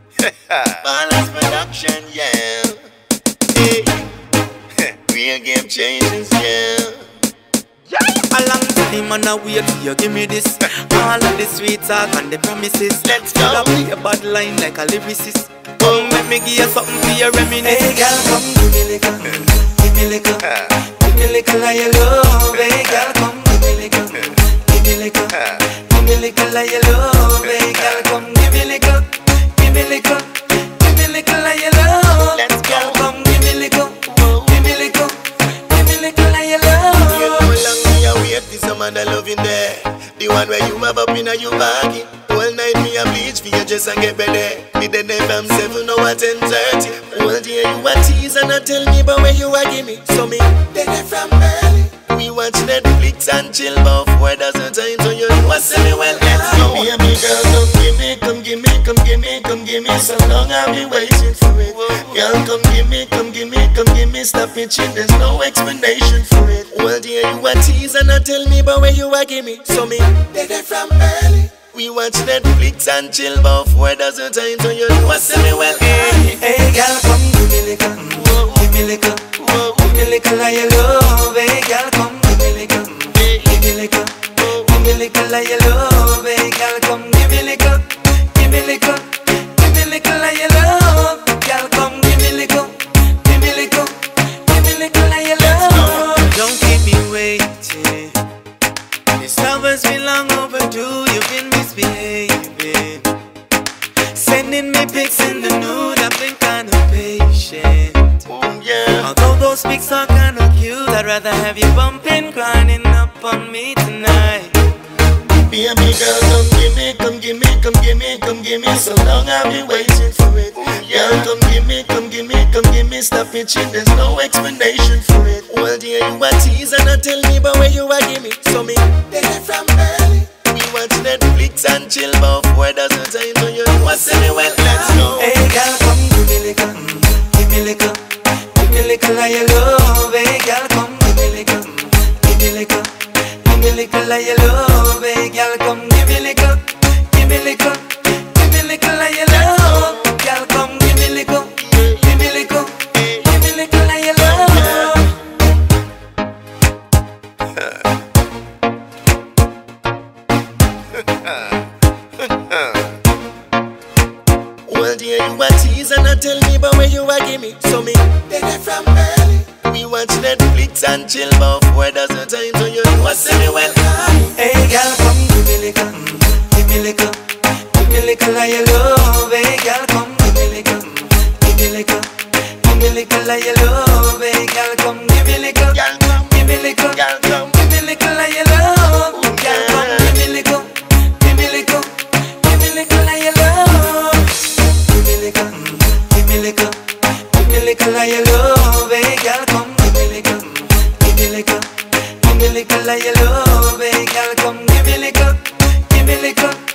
Balance production, yeah. Hey. Real game changes, yeah. A long time and I wait till you give me this. All of the sweet talk and the promises. Let's go. I'll be a bad line like a lyricist. Come let me give you something for your reminisce. Hey girl, come give me liquor, give me liquor, give me liquor like you love. Hey girl, come give me liquor, give me liquor, give me liquor like you love. Hey girl, come give me liquor, give me liquor, give me liquor like you love. Let's go. Come give me liquor, give me liquor, give me liquor like you love. You know how long me a wait for some other loving there. The one where you have up in a you baggy. All night me a bleach for you just and get better. Me the day from 7 now at 10:30. All day you a tease and a tell me about where you a give me. So me the day from early. We watch Netflix and chill about 4 dozen times. So you know I say me well, let's go. Baby girl, come give me, come give me, come give me, come give me. So long I've been waiting for it. Girl, come give me, come give me, come give me. Stop itching, there's no explanation for it. All day you a tease and a tell me about where you a give me. So me the day from early. We watch Netflix and chill about 4 dozen times. So you know I say me well, hey. Hey girl, come give me liquor, give me liquor, give me liquor like you love. Hey girl, come give me liquor, give me liquor, give me liquor like you love. Hey girl, come give me liquor, give me liquor, give me liquor like you love. Girl, come give me liquor, give me liquor, give me liquor like you love. Don't keep me waiting. This lover's been long overdue. You've been misbehaving, sending me pics in the nude. I've been kinda patient. Yeah. Although those pics are kinda cute, I'd rather have you bumping, grinding up on me tonight. Baby girl, come give me, come give me, come give me, come give me. So long I've been waiting for it. Girl, come give me, come give me, come give me. Stop itching, there's no explanation for it. All day you a tease and a tell me about where you a give me. So me the day from early. We watch Netflix and chill about 4 dozen times. So you know I say me well, let's go. Hey girl, come give me liquor, give me liquor, give me liquor like you love. Hey girl, come give me liquor, give me liquor, give me liquor like you love. Hey girl, come give me liquor, give me liquor, give me liquor like you love. Girl, come give me liquor, give me liquor, give me liquor like you love. All day you a tease and a tell me about where you a give me. So me the day from early. We watch Netflix and chill about 4 dozen times. So you know I say me well, Hey girl, come give me liquor, give me liquor, give me liquor like you love. Hey girl, come give me liquor, give me liquor, give me liquor like you love. Hey girl, come give me liquor, girl, come, give me liquor, girl, come. give me liquor like you love. Girl, come give me liquor, give me liquor, give me liquor like you love. Give me liquor, give me liquor, give me liquor like you love. Hey girl, come give me liquor, give me liquor, give me liquor like you love. Hey girl, come give me liquor, give me liquor.